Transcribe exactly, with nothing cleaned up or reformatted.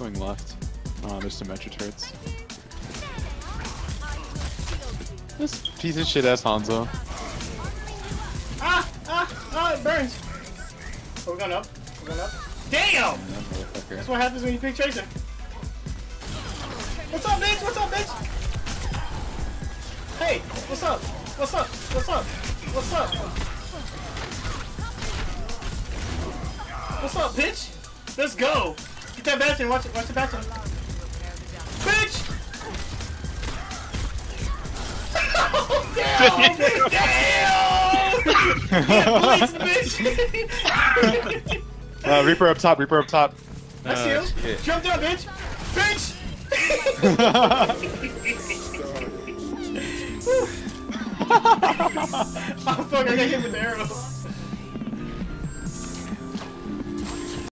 going left. Oh, there's some metro turrets. This piece of shit ass Hanzo. Ah! Ah! Ah! It burns! Oh, we're going up. We're going up. Damn! That's what happens when you pick Tracer. What's up, bitch? What's up, bitch? Hey! What's up? What's up? What's up? What's up? What's up, bitch? Let's go! Get that bastion. Watch it. Watch the bastion. Bitch! Oh, damn! Damn! Yeah, blitz, bitch! uh, Reaper up top. Reaper up top. I see him. Shit. Jump down, bitch! Bitch! Oh fuck! I got hit with the arrow.